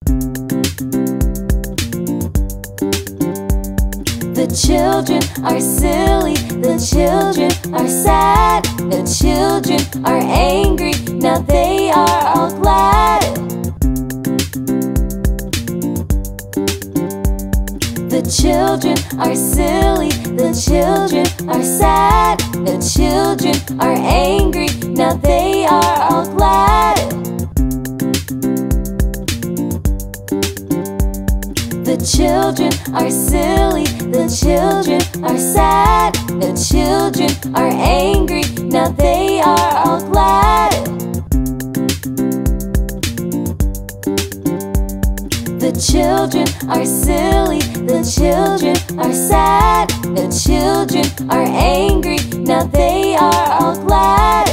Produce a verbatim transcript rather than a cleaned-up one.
The children are silly, the children are sad, the children are angry, now they are all glad. The children are silly, the children are sad, the children are angry, now they are all glad. The children are silly, the children are sad, the children are angry, now they are all glad. The children are silly, the children are sad, the children are angry, now they are all glad.